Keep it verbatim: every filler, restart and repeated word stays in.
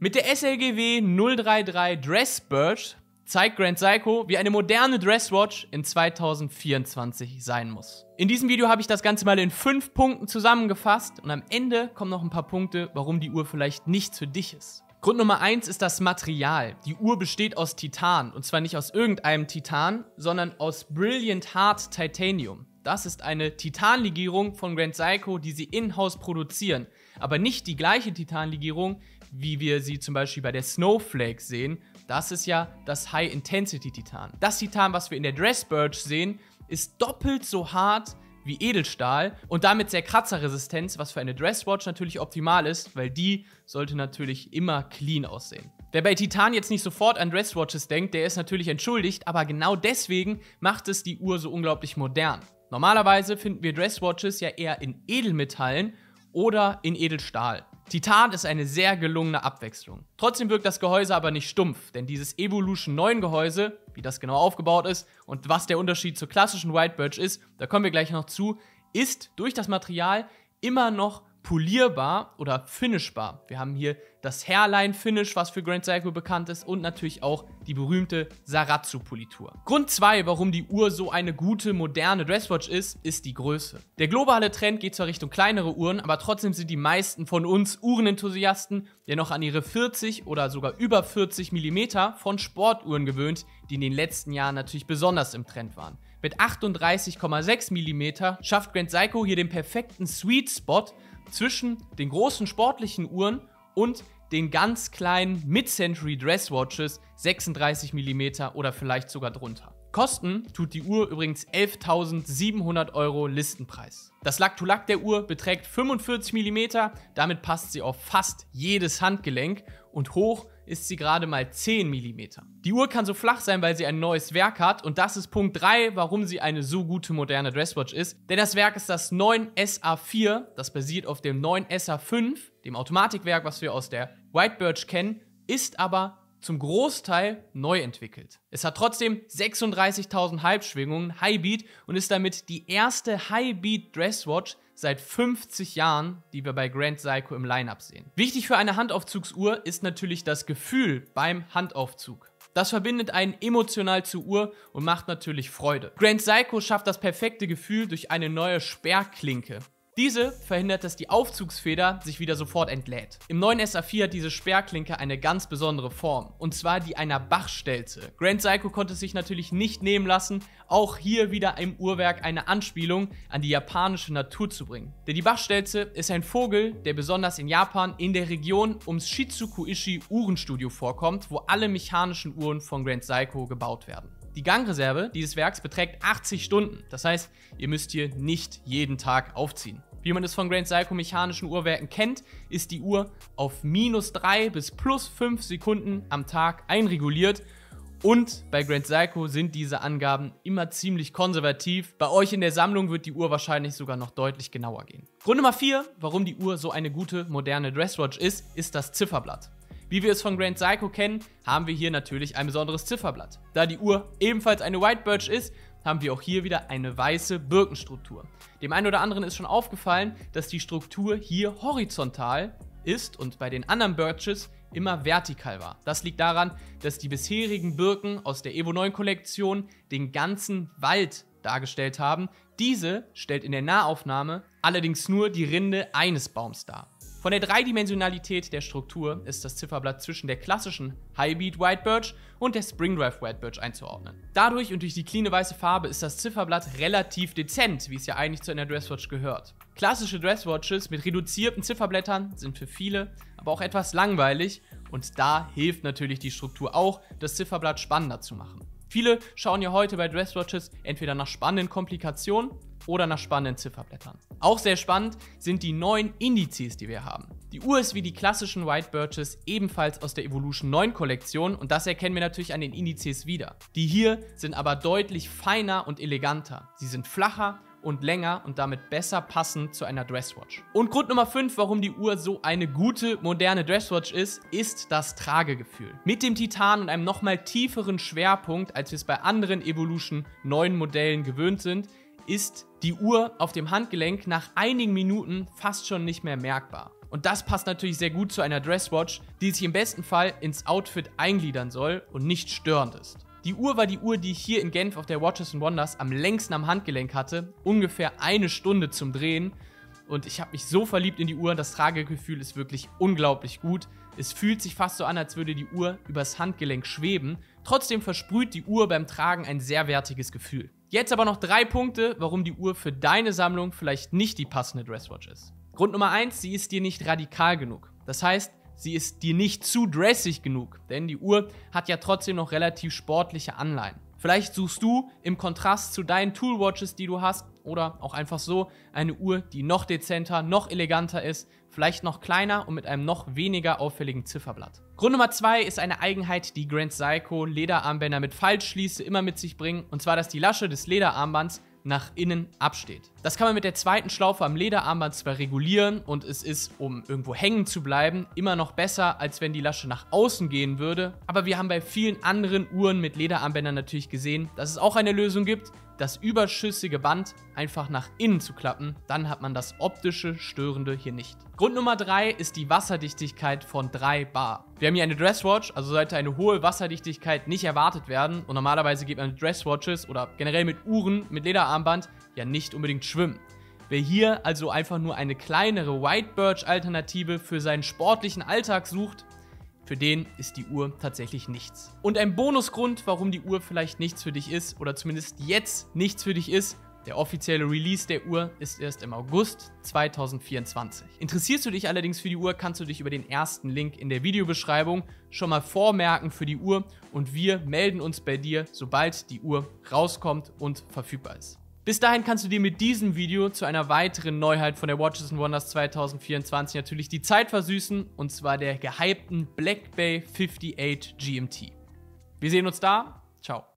Mit der S L G W null drei drei Dress Birch zeigt Grand Seiko, wie eine moderne Dresswatch in zweitausendvierundzwanzig sein muss. In diesem Video habe ich das Ganze mal in fünf Punkten zusammengefasst und am Ende kommen noch ein paar Punkte, warum die Uhr vielleicht nichts für dich ist. Grund Nummer eins ist das Material. Die Uhr besteht aus Titan und zwar nicht aus irgendeinem Titan, sondern aus Brilliant Hard Titanium. Das ist eine Titanlegierung von Grand Seiko, die sie in-house produzieren, aber nicht die gleiche Titanlegierung, wie wir sie zum Beispiel bei der Snowflake sehen. Das ist ja das High-Intensity-Titan. Das Titan, was wir in der Dress Birch sehen, ist doppelt so hart wie Edelstahl und damit sehr kratzerresistent, was für eine Dresswatch natürlich optimal ist, weil die sollte natürlich immer clean aussehen. Wer bei Titan jetzt nicht sofort an Dresswatches denkt, der ist natürlich entschuldigt, aber genau deswegen macht es die Uhr so unglaublich modern. Normalerweise finden wir Dresswatches ja eher in Edelmetallen oder in Edelstahl. Titan ist eine sehr gelungene Abwechslung. Trotzdem wirkt das Gehäuse aber nicht stumpf, denn dieses Evolution neun Gehäuse, wie das genau aufgebaut ist und was der Unterschied zur klassischen White Birch ist, da kommen wir gleich noch zu, ist durch das Material immer noch polierbar oder finishbar. Wir haben hier das Hairline-Finish, was für Grand Seiko bekannt ist und natürlich auch die berühmte Zaratsu-Politur. Grund zwei, warum die Uhr so eine gute, moderne Dresswatch ist, ist die Größe. Der globale Trend geht zwar Richtung kleinere Uhren, aber trotzdem sind die meisten von uns Uhrenenthusiasten ja noch an ihre vierzig oder sogar über vierzig Millimeter von Sportuhren gewöhnt, die in den letzten Jahren natürlich besonders im Trend waren. Mit achtunddreißig Komma sechs Millimeter schafft Grand Seiko hier den perfekten Sweet Spot zwischen den großen sportlichen Uhren und den ganz kleinen Mid-Century Dresswatches sechsunddreißig Millimeter oder vielleicht sogar drunter. Kosten tut die Uhr übrigens elftausendsiebenhundert Euro Listenpreis. Das Lack-to-Lack der Uhr beträgt fünfundvierzig Millimeter, damit passt sie auf fast jedes Handgelenk und hoch ist sie gerade mal zehn Millimeter. Die Uhr kann so flach sein, weil sie ein neues Werk hat und das ist Punkt drei, warum sie eine so gute moderne Dresswatch ist. Denn das Werk ist das neun S A vier, das basiert auf dem neun S A fünf, dem Automatikwerk, was wir aus der White Birch kennen, ist aber zum Großteil neu entwickelt. Es hat trotzdem sechsunddreißigtausend Halbschwingungen, Highbeat und ist damit die erste Highbeat Dresswatch seit fünfzig Jahren, die wir bei Grand Seiko im Line-Up sehen. Wichtig für eine Handaufzugsuhr ist natürlich das Gefühl beim Handaufzug. Das verbindet einen emotional zur Uhr und macht natürlich Freude. Grand Seiko schafft das perfekte Gefühl durch eine neue Sperrklinke. Diese verhindert, dass die Aufzugsfeder sich wieder sofort entlädt. Im neun S A vier hat diese Sperrklinke eine ganz besondere Form, und zwar die einer Bachstelze. Grand Seiko konnte es sich natürlich nicht nehmen lassen, auch hier wieder im Uhrwerk eine Anspielung an die japanische Natur zu bringen. Denn die Bachstelze ist ein Vogel, der besonders in Japan in der Region ums Shizuku-ishi Uhrenstudio vorkommt, wo alle mechanischen Uhren von Grand Seiko gebaut werden. Die Gangreserve dieses Werks beträgt achtzig Stunden, das heißt, ihr müsst hier nicht jeden Tag aufziehen. Wie man es von Grand Seiko mechanischen Uhrwerken kennt, ist die Uhr auf minus drei bis plus fünf Sekunden am Tag einreguliert und bei Grand Seiko sind diese Angaben immer ziemlich konservativ. Bei euch in der Sammlung wird die Uhr wahrscheinlich sogar noch deutlich genauer gehen. Grund Nummer vier, warum die Uhr so eine gute moderne Dresswatch ist, ist das Zifferblatt. Wie wir es von Grand Seiko kennen, haben wir hier natürlich ein besonderes Zifferblatt. Da die Uhr ebenfalls eine White Birch ist, haben wir auch hier wieder eine weiße Birkenstruktur. Dem einen oder anderen ist schon aufgefallen, dass die Struktur hier horizontal ist und bei den anderen Birches immer vertikal war. Das liegt daran, dass die bisherigen Birken aus der Evo neun Kollektion den ganzen Wald dargestellt haben. Diese stellt in der Nahaufnahme allerdings nur die Rinde eines Baums dar. Von der Dreidimensionalität der Struktur ist das Zifferblatt zwischen der klassischen Highbeat White Birch und der Springdrive White Birch einzuordnen. Dadurch und durch die cleane weiße Farbe ist das Zifferblatt relativ dezent, wie es ja eigentlich zu einer Dresswatch gehört. Klassische Dresswatches mit reduzierten Zifferblättern sind für viele aber auch etwas langweilig und da hilft natürlich die Struktur auch, das Zifferblatt spannender zu machen. Viele schauen ja heute bei Dresswatches entweder nach spannenden Komplikationen oder nach spannenden Zifferblättern. Auch sehr spannend sind die neuen Indizes, die wir haben. Die Uhr ist wie die klassischen White Birches ebenfalls aus der Evolution neun Kollektion und das erkennen wir natürlich an den Indizes wieder. Die hier sind aber deutlich feiner und eleganter. Sie sind flacher und länger und damit besser passend zu einer Dresswatch. Und Grund Nummer fünf, warum die Uhr so eine gute, moderne Dresswatch ist, ist das Tragegefühl. Mit dem Titan und einem nochmal tieferen Schwerpunkt, als wir es bei anderen Evolution neun Modellen gewöhnt sind, ist die Uhr auf dem Handgelenk nach einigen Minuten fast schon nicht mehr merkbar. Und das passt natürlich sehr gut zu einer Dresswatch, die sich im besten Fall ins Outfit eingliedern soll und nicht störend ist. Die Uhr war die Uhr, die ich hier in Genf auf der Watches and Wonders am längsten am Handgelenk hatte. Ungefähr eine Stunde zum Drehen. Und ich habe mich so verliebt in die Uhr. Das Tragegefühl ist wirklich unglaublich gut. Es fühlt sich fast so an, als würde die Uhr übers Handgelenk schweben. Trotzdem versprüht die Uhr beim Tragen ein sehr wertiges Gefühl. Jetzt aber noch drei Punkte, warum die Uhr für deine Sammlung vielleicht nicht die passende Dresswatch ist. Grund Nummer eins, sie ist dir nicht radikal genug. Das heißt, sie ist dir nicht zu dressig genug, denn die Uhr hat ja trotzdem noch relativ sportliche Anleihen. Vielleicht suchst du im Kontrast zu deinen Toolwatches, die du hast, oder auch einfach so eine Uhr, die noch dezenter, noch eleganter ist, vielleicht noch kleiner und mit einem noch weniger auffälligen Zifferblatt. Grund Nummer zwei ist eine Eigenheit, die Grand Seiko Lederarmbänder mit Faltschließe immer mit sich bringen, und zwar, dass die Lasche des Lederarmbands nach innen absteht. Das kann man mit der zweiten Schlaufe am Lederarmband zwar regulieren und es ist, um irgendwo hängen zu bleiben, immer noch besser, als wenn die Lasche nach außen gehen würde. Aber wir haben bei vielen anderen Uhren mit Lederarmbändern natürlich gesehen, dass es auch eine Lösung gibt, das überschüssige Band einfach nach innen zu klappen. Dann hat man das optische Störende hier nicht. Grund Nummer drei ist die Wasserdichtigkeit von drei Bar. Wir haben hier eine Dresswatch, also sollte eine hohe Wasserdichtigkeit nicht erwartet werden. Und normalerweise geht man mit Dresswatches oder generell mit Uhren mit Lederarmband ja nicht unbedingt schwimmen. Wer hier also einfach nur eine kleinere White Birch Alternative für seinen sportlichen Alltag sucht, für den ist die Uhr tatsächlich nichts. Und ein Bonusgrund, warum die Uhr vielleicht nichts für dich ist, oder zumindest jetzt nichts für dich ist: der offizielle Release der Uhr ist erst im August zweitausendvierundzwanzig. Interessierst du dich allerdings für die Uhr, kannst du dich über den ersten Link in der Videobeschreibung schon mal vormerken für die Uhr, und wir melden uns bei dir, sobald die Uhr rauskommt und verfügbar ist. Bis dahin kannst du dir mit diesem Video zu einer weiteren Neuheit von der Watches and Wonders zweitausendvierundzwanzig natürlich die Zeit versüßen, und zwar der gehypten Black Bay achtundfünfzig G M T. Wir sehen uns da. Ciao.